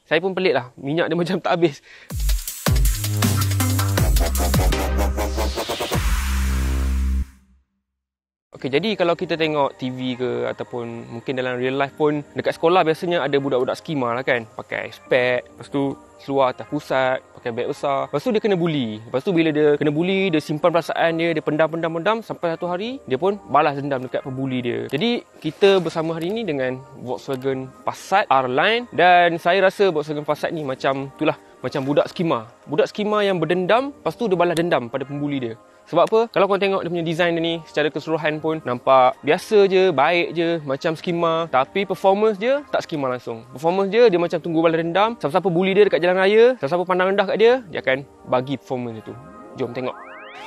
Saya pun pelik lah, minyak dia macam tak habis. Okay, jadi kalau kita tengok TV ke ataupun mungkin dalam real life pun, dekat sekolah biasanya ada budak-budak skima lah kan, pakai spek, lepas tu seluar atas pusat, pakai beg besar. Lepas tu dia kena bully. Lepas tu bila dia kena bully, dia simpan perasaan dia pendam sampai satu hari dia pun balas dendam dekat pembuli dia. Jadi kita bersama hari ni dengan Volkswagen Passat R-Line, dan saya rasa Volkswagen Passat ni macam itulah, macam budak skima. Budak skima yang berdendam, lepas tu dia balas dendam pada pembuli dia. Sebab apa? Kalau korang tengok dia punya design dia ni secara keseluruhan pun nampak biasa je, baik je, macam skima. Tapi performance dia tak skima langsung. Performance dia macam tunggu balas dendam. Siapa-siapa bully dia dekat jalan raya, siapa-siapa pandang rendah kat dia akan bagi performance dia tu. Jom tengok.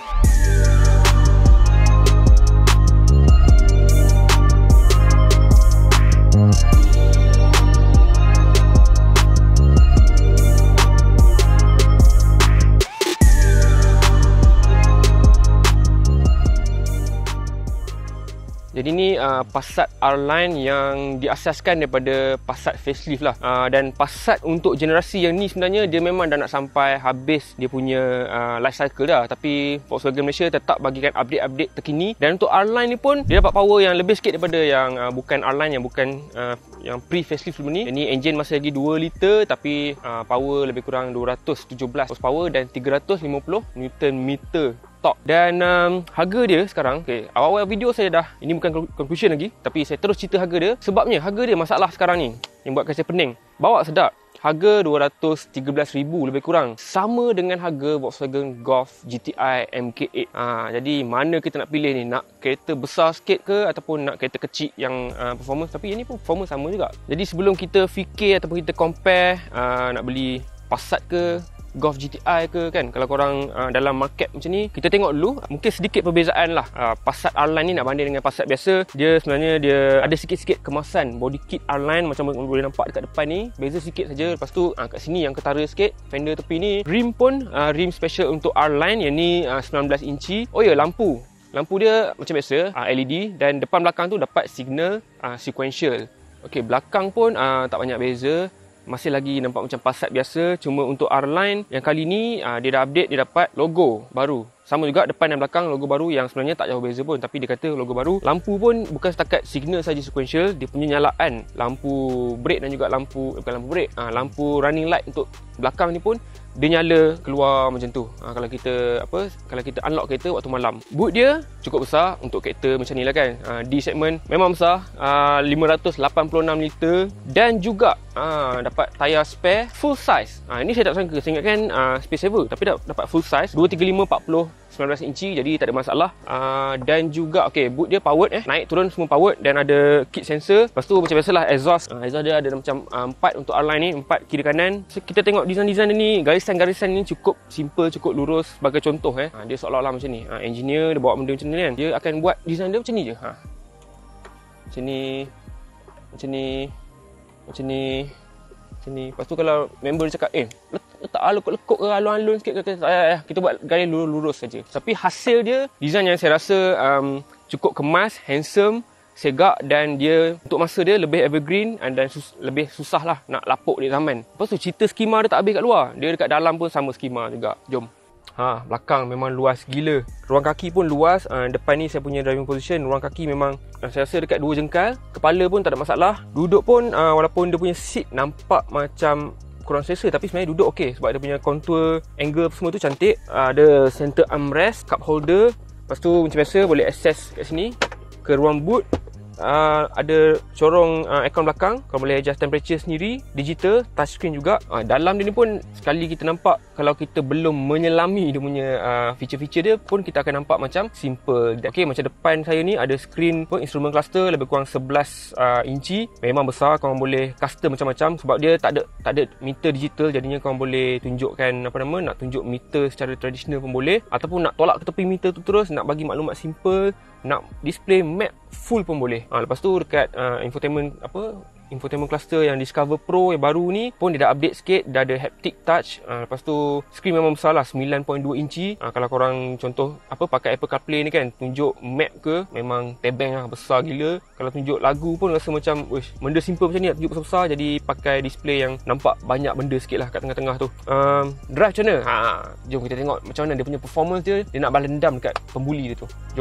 Jadi ni Passat R-Line yang diasaskan daripada Passat facelift lah. Dan Passat untuk generasi yang ni sebenarnya dia memang dah nak sampai habis dia punya life cycle dah. Tapi Volkswagen Malaysia tetap bagikan update-update terkini. Dan untuk R-Line ni pun dia dapat power yang lebih sikit daripada yang bukan R-Line, yang bukan yang pre-facelift sebelum ni. Ini engine masih lagi 2 liter tapi power lebih kurang 217 horsepower dan 350 Nm top. Dan harga dia sekarang, awal-awal video saya dah, ini bukan conclusion lagi, tapi saya terus cerita harga dia. Sebabnya harga dia masalah sekarang ni yang buatkan saya pening. Bawa sedap. Harga 213,000 lebih kurang. Sama dengan harga Volkswagen Golf GTI MK8. Jadi mana kita nak pilih ni? Nak kereta besar sikit ke ataupun nak kereta kecil yang performance? Tapi ini pun performance sama juga. Jadi sebelum kita fikir ataupun kita compare nak beli Passat ke Golf GTI ke kan, kalau korang dalam market macam ni, kita tengok dulu mungkin sedikit perbezaan lah. Passat R-Line ni nak banding dengan Passat biasa, dia sebenarnya dia ada sikit-sikit kemasan. Body kit R-Line macam boleh nampak dekat depan ni, beza sikit saja. Lepas tu kat sini yang ketara sikit, fender tepi ni. Rim pun rim special untuk R-Line, yang ni 19 inci. Oh ya, lampu dia macam biasa, LED, dan depan belakang tu dapat signal sequential. Okey, belakang pun tak banyak beza, masih lagi nampak macam Passat biasa. Cuma untuk R-Line yang kali ni dia dah update, dia dapat logo baru. Sama juga depan dan belakang logo baru yang sebenarnya tak jauh beza pun, tapi dia kata logo baru. Lampu pun bukan setakat signal saja sequential, dia punya nyalaan lampu brake dan juga lampu lampu running light untuk belakang ni pun dia nyala keluar macam tu. Kalau kita unlock kereta waktu malam. Boot dia cukup besar untuk kereta macam ni lah kan. D segment memang besar, 586 liter, dan juga dapat tayar spare full size. Ini saya tak sangka, saya ingatkan space saver, tapi dapat full size 235/40 19 inci, jadi tak ada masalah. Dan juga boot dia powered, naik turun semua powered, dan ada kit sensor. Lepas tu macam biasalah exhaust. Exhaust dia ada macam 4 untuk R-Line ni, 4 kiri kanan. So, kita tengok design-design dia ni, garisan-garisan ni cukup simple, cukup lurus. Sebagai contoh dia seolah-olah macam ni. Engineer dia bawa benda macam ni kan, dia akan buat design dia macam ni je. Macam ni, macam ni, macam ni, macam ni. Lepas tu kalau member dia cakap letak lekuk-lekuk ke, alun-alun sikit ke, kita buat gaya lurus saja. Tapi hasil dia, design yang saya rasa cukup kemas, handsome, segak, dan dia untuk masa dia lebih evergreen dan lebih susah lah nak lapuk di zaman. Lepas tu cerita skima dia tak habis kat luar, dia dekat dalam pun sama skima juga. Jom. Belakang memang luas gila. Ruang kaki pun luas. Depan ni saya punya driving position, ruang kaki memang saya rasa dekat 2 jengkal. Kepala pun tak ada masalah. Duduk pun walaupun dia punya seat nampak macam kurang selesa, tapi sebenarnya duduk okey sebab dia punya contour, angle semua tu cantik. Ada center armrest, cup holder. Lepas tu macam biasa boleh access kat sini ke ruang boot. Ada corong aircon belakang, kau boleh adjust temperature sendiri, digital, touchscreen juga. Dalam dia ni pun sekali kita nampak, kalau kita belum menyelami dia punya feature-feature dia pun, kita akan nampak macam simple. Macam depan saya ni ada screen instrument cluster lebih kurang 11 inci. Memang besar, kau boleh custom macam-macam sebab dia tak ada meter digital. Jadinya kau boleh tunjukkan nak tunjuk meter secara tradisional pun boleh, ataupun nak tolak ke tepi meter tu terus, nak bagi maklumat simple, nak display map full pun boleh. Lepas tu dekat infotainment infotainment cluster yang Discover Pro yang baru ni pun dia dah update sikit, dah ada haptic touch. Lepas tu screen memang besar lah, 9.2 inci. Kalau korang contoh pakai Apple CarPlay ni kan, tunjuk map ke, memang tebeng lah, besar gila. Kalau tunjuk lagu pun rasa macam benda simple macam ni nak tunjuk besar-besar, jadi pakai display yang nampak banyak benda sikit lah kat tengah-tengah tu. Drive macam mana? Jom kita tengok macam mana dia punya performance dia nak balas dendam dekat pembuli dia tu. Jom.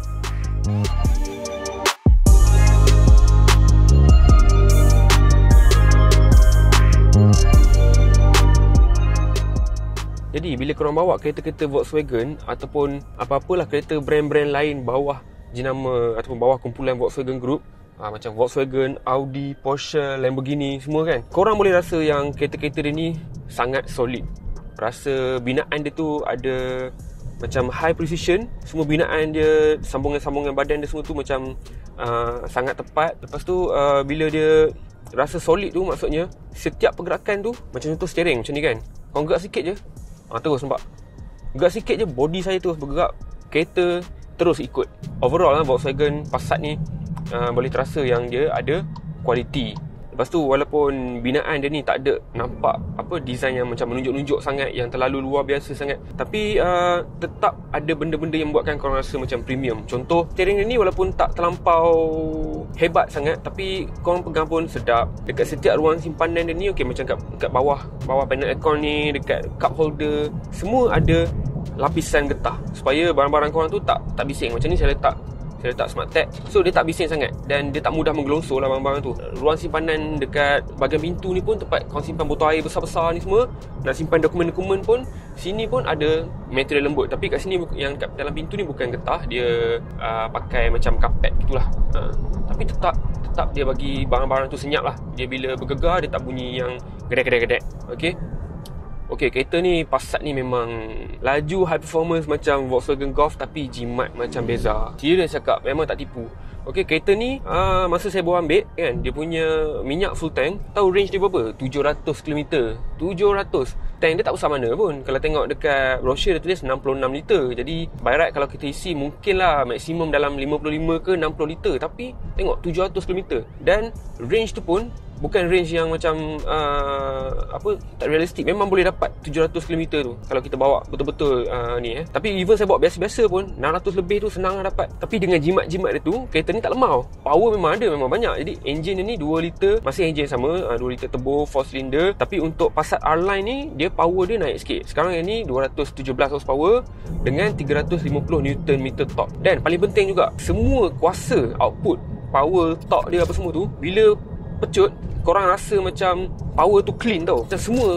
Jadi bila korang bawa kereta-kereta Volkswagen ataupun apa-apalah kereta brand-brand lain bawah jenama ataupun bawah kumpulan Volkswagen Group, macam Volkswagen, Audi, Porsche, Lamborghini semua kan, korang boleh rasa yang kereta-kereta dia ni sangat solid. Rasa binaan dia tu ada macam high precision. Semua binaan dia, sambungan-sambungan badan dia semua tu macam sangat tepat. Lepas tu bila dia rasa solid tu, maksudnya setiap pergerakan tu, macam contoh steering macam ni kan, kau gerak sikit je, terus nampak. Gerak sikit je, body saya terus bergerak, kereta terus ikut. Overall Volkswagen Passat ni boleh terasa yang dia ada kualiti. Lepas tu walaupun binaan dia ni tak ada nampak design yang macam menunjuk-nunjuk sangat, yang terlalu luar biasa sangat, tapi tetap ada benda-benda yang buatkan korang rasa macam premium. Contoh steering dia ni walaupun tak terlampau hebat sangat, tapi korang pegang pun sedap. Dekat setiap ruang simpanan dia ni, macam kat bawah panel aircon ni, dekat cup holder, semua ada lapisan getah supaya barang-barang korang tu tak bising. Macam ni saya letak smart tag, so dia tak bising sangat dan dia tak mudah menggelongsor lah barang-barang tu. Ruang simpanan dekat bahagian pintu ni pun tempat kau simpan botol air besar-besar ni semua, nak simpan dokumen-dokumen pun sini pun ada material lembut. Tapi kat sini yang kat dalam pintu ni bukan getah, dia pakai macam kapet gitulah. Tapi tetap dia bagi barang-barang tu senyap lah. Dia bila bergegar dia tak bunyi yang gedek-gedek. Okey, kereta ni Passat ni memang laju high performance macam Volkswagen Golf, tapi jimat macam beza. Serius cakap, memang tak tipu. Okey, kereta ni masa saya bawa ambil kan, dia punya minyak full tank, tahu range dia berapa? 700 km. 700. Tank dia tak besar mana pun. Kalau tengok dekat brochure dia tulis 66 liter. Jadi by right kalau kita isi mungkinlah maksimum dalam 55 ke 60 liter, tapi tengok 700 km. Dan range tu pun bukan range yang macam tak realistik. Memang boleh dapat 700 km tu kalau kita bawa betul-betul ni Tapi even saya bawa biasa-biasa pun 600 lebih tu senang dapat. Tapi dengan jimat-jimat dia tu, kereta ni tak lemau. Power memang ada, memang banyak. Jadi engine dia ni 2 liter, masih engine sama, 2 liter turbo 4 cylinder. Tapi untuk Passat R-Line ni, dia power dia naik sikit. Sekarang yang ni 217 horsepower dengan 350 Nm torque. Dan paling penting juga, semua kuasa output power, torque dia apa semua tu, bila pecut, korang rasa macam power tu clean tau. Macam semua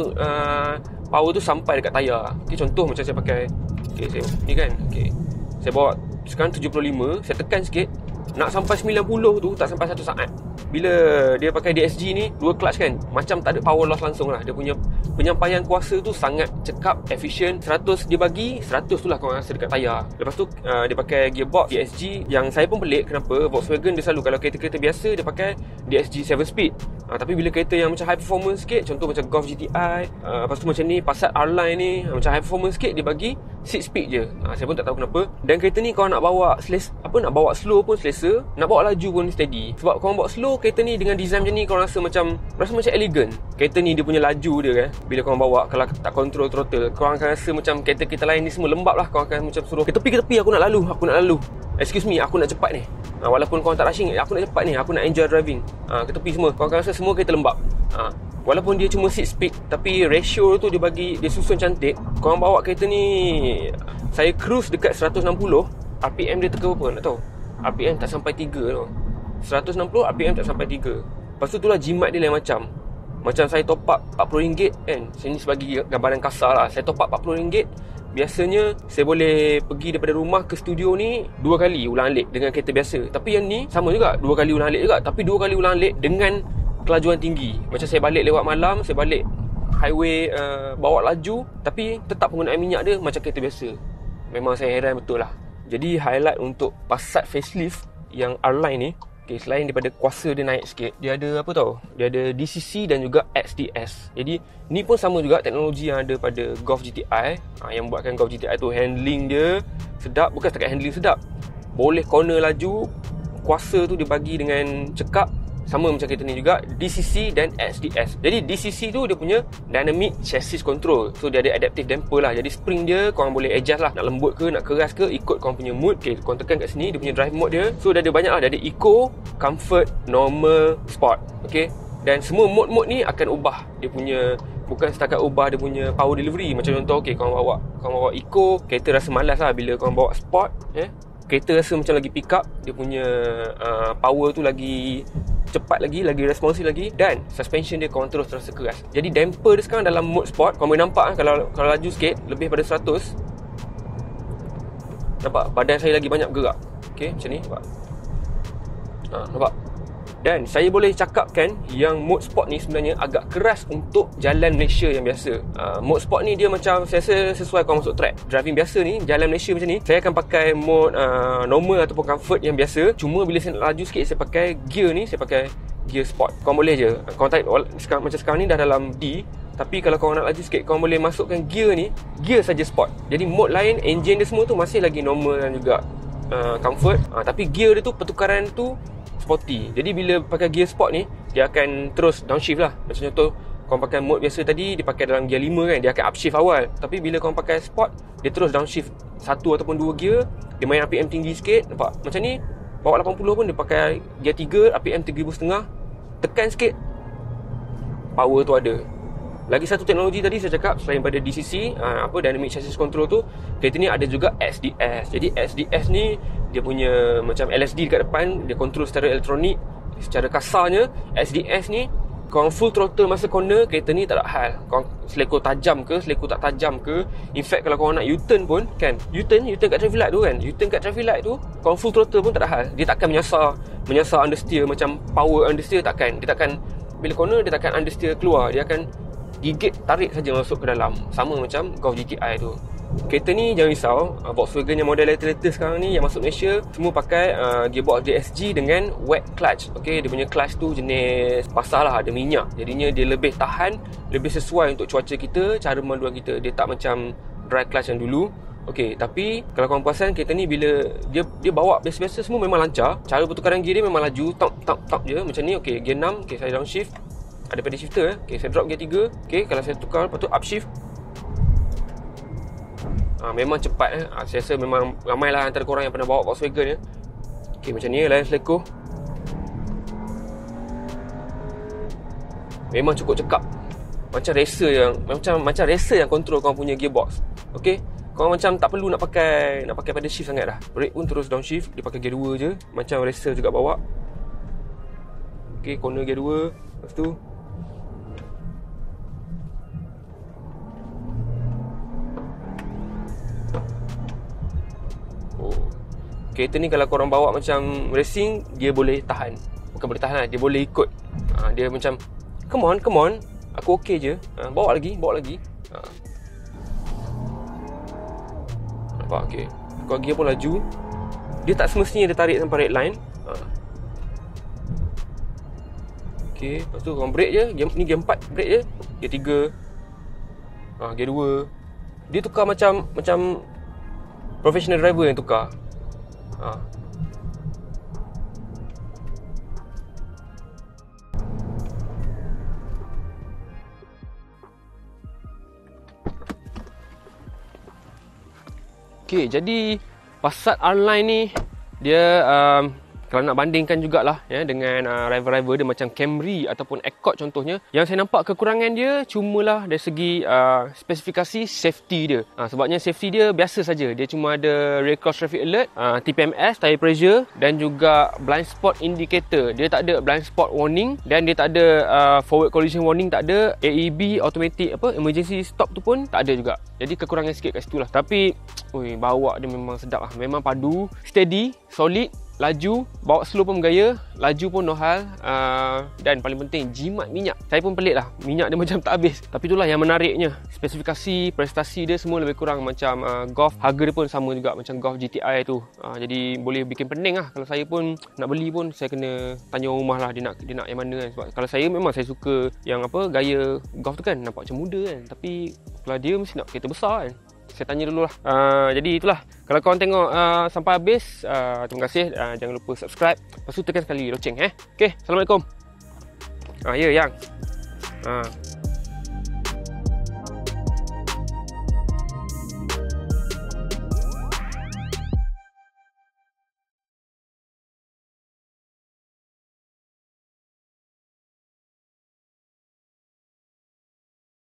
power tu sampai dekat tayar. Contoh macam saya pakai saya ni kan, saya bawa sekarang 75, saya tekan sikit, nak sampai 90 tu tak sampai 1 saat. Bila dia pakai DSG ni, 2 clutch kan, macam tak ada power loss langsung lah. Dia punya penyampaian kuasa tu sangat cekap, efisien. 100 dia bagi, 100 tu lah korang rasa dekat tayar. Lepas tu dia pakai gearbox DSG, yang saya pun pelik kenapa Volkswagen dia selalu, kalau kereta-kereta biasa dia pakai DSG 7 speed. Tapi bila kereta yang macam high performance sikit, contoh macam Golf GTI, lepas tu macam ni Passat R-Line ni, macam high performance sikit, dia bagi 6 speed je. Saya pun tak tahu kenapa. Dan kereta ni kau nak bawa nak bawa slow pun selesa, nak bawa laju pun steady. Sebab kau bawa slow, kereta ni dengan design macam ni kau rasa macam elegan. Kereta ni dia punya laju dia kan, bila kau bawa, kalau tak control throttle, kau akan rasa macam kereta-kereta lain ni semua lembab lah. Kau akan macam suruh ke tepi, aku nak lalu. Excuse me, aku nak cepat ni. Walaupun kau tak rushing, aku nak cepat ni, aku nak enjoy driving. Ke tepi semua, kau akan rasa semua kereta lembab. Walaupun dia cuma 6 speed, tapi ratio tu dia susun cantik. Kau bawa kereta ni, saya cruise dekat 160, RPM dia teka berapa nak tahu? RPM tak sampai 3 tau. 160 RPM tak sampai 3. Lepas tu lah jimat dia lain macam. Macam saya top up RM40 kan. Sini sebagai gambaran kasar lah. Saya top up RM40. Biasanya saya boleh pergi daripada rumah ke studio ni 2 kali ulang-alik dengan kereta biasa. Tapi yang ni sama juga, 2 kali ulang-alik juga. Tapi 2 kali ulang-alik dengan kelajuan tinggi. Macam saya balik lewat malam, saya balik highway bawa laju, tapi tetap penggunaan minyak dia macam kereta biasa. Memang saya heran betul lah. Jadi highlight untuk Passat facelift yang R-Line ni, selain daripada kuasa dia naik sikit, dia ada apa tau? Dia ada DCC dan juga XDS. Jadi ni pun sama juga teknologi yang ada pada Golf GTI. Yang buatkan Golf GTI tu handling dia sedap. Bukan setakat handling sedap, boleh corner laju, kuasa tu dia bagi dengan cekap. sama macam kereta ni juga, DCC dan SDS. Jadi DCC tu dia punya Dynamic Chassis Control. So dia ada adaptive damper lah. Jadi spring dia korang boleh adjust lah, nak lembut ke, nak keras ke, ikut korang punya mood. Okay, korang tekan kat sini, dia punya drive mode dia. So dia ada banyak lah, dia ada Eco, Comfort, Normal, Sport. Okay, dan semua mode-mode ni akan ubah dia punya, bukan setakat ubah dia punya power delivery. Macam contoh, okay, korang bawa Eco, kereta rasa malas lah. Bila korang bawa Sport, kereta rasa macam lagi pick up, dia punya power tu lagi cepat lagi responsif lagi, dan suspension dia korang terus terasa keras. Jadi damper dia sekarang dalam mode Sport, korang boleh nampak kalau laju sikit lebih pada 100, nampak badan saya lagi banyak bergerak. Okay, macam ni, nampak? Nampak? Dan saya boleh cakapkan yang mode Sport ni sebenarnya agak keras untuk jalan Malaysia yang biasa. Mode Sport ni dia macam, saya rasa sesuai korang masuk track driving biasa ni, jalan Malaysia macam ni, saya akan pakai mode normal ataupun comfort yang biasa. Cuma bila saya nak laju sikit, saya pakai gear ni, saya pakai gear Sport. Korang boleh je, korang type macam sekarang ni dah dalam D, tapi kalau korang nak laju sikit, korang boleh masukkan gear ni, gear saja Sport. Jadi mode lain, engine dia semua tu masih lagi normal dan juga comfort. Tapi gear dia tu, pertukaran tu sporty. Jadi bila pakai gear Sport ni, dia akan terus downshift lah. Macam contoh, korang pakai mode biasa tadi, dia pakai dalam gear 5 kan, dia akan upshift awal. Tapi bila korang pakai Sport, dia terus downshift 1 ataupun 2 gear. Dia main RPM tinggi sikit, nampak? Macam ni, bawa 80 pun dia pakai gear 3, RPM 3,500. Tekan sikit, power tu ada. Lagi satu teknologi tadi saya cakap, selain pada DCC, Dynamic Chassis Control tu, kereta ni ada juga SDS. Jadi SDS ni dia punya macam LSD dekat depan, dia control secara elektronik. Secara kasarnya, SDS ni korang full throttle masa corner, kereta ni tak ada hal. Korang seleko tajam ke, seleko tak tajam ke. In fact, kalau korang nak U-turn pun kan, U-turn kat traffic light tu kan, U-turn kat traffic light tu, korang full throttle pun tak ada hal. Dia takkan menyasar understeer macam power understeer, takkan. Dia takkan, bila corner dia takkan understeer keluar, dia akan gigit, tarik saja masuk ke dalam. Sama macam Golf GTI tu. Kereta ni jangan risau, Volkswagen yang model later sekarang ni yang masuk Malaysia semua pakai gearbox DSG dengan wet clutch. Okay, dia punya clutch tu jenis pasar lah, ada minyak. Jadinya dia lebih tahan, lebih sesuai untuk cuaca kita, cara memanduan kita. Dia tak macam dry clutch yang dulu. Okay, tapi kalau korang perasan, kereta ni bila dia bawa biasa-biasa semua memang lancar. Cara pertukaran gear dia memang laju, top je macam ni. Okay, gear 6, okay, saya downshift, ada pedal shifter. Okay, saya drop gear 3. Okay, kalau saya tukar, lepas tu upshift, memang cepat. Saya rasa memang ramailah antara korang yang pernah bawa Volkswagen. Okay, macam ni layan seleko, memang cukup cekap. Macam racer yang control korang punya gearbox. Okay, korang macam tak perlu nak pakai pedal shift sangat dah. Brake pun terus downshift, dia pakai gear 2 je, macam racer juga bawa. Okay, corner gear 2. Lepas tu kereta ni kalau korang bawa macam racing, dia boleh tahan. Bukan boleh tahan lah, dia boleh ikut. Dia macam come on, aku okey je, bawa lagi. Nampak? Okay, kalau gear pun laju, dia tak semestinya dia tarik sampai red line. Okay, lepas tu korang brake je. Ni gear 4 brake je. Gear 3, gear 2. Dia tukar macam professional driver yang tukar. Okay, jadi Passat R-Line ni dia kalau nak bandingkan jugalah dengan rival-rival dia macam Camry ataupun Accord contohnya, yang saya nampak kekurangan dia cumalah dari segi spesifikasi safety dia. Sebabnya safety dia biasa saja. Dia cuma ada rear cross traffic alert, TPMS, tire pressure, dan juga blind spot indicator. Dia tak ada blind spot warning, dan dia tak ada forward collision warning, tak ada. AEB, automatic emergency stop tu pun tak ada juga. Jadi kekurangan sikit kat situ lah. Tapi bawa dia memang sedap lah. Memang padu, steady, solid, laju, bawa slow pun bergaya, laju pun no hal, dan paling penting jimat minyak. Saya pun pelik lah, minyak dia macam tak habis. Tapi itulah yang menariknya, spesifikasi, prestasi dia semua lebih kurang macam Golf. Harga dia pun sama juga macam Golf GTI tu. Jadi boleh bikin pening lah. Kalau saya pun nak beli pun, saya kena tanya orang rumah lah, dia nak yang mana kan. Sebab kalau saya memang saya suka yang gaya Golf tu kan, nampak macam muda kan. Tapi kalau dia mesti nak kereta besar kan. saya tanya dulu lah. Jadi itulah, kalau korang tengok sampai habis, terima kasih. Jangan lupa subscribe, lepas tu tekan sekali loceng. Okay, Assalamualaikum. Ya, Yang.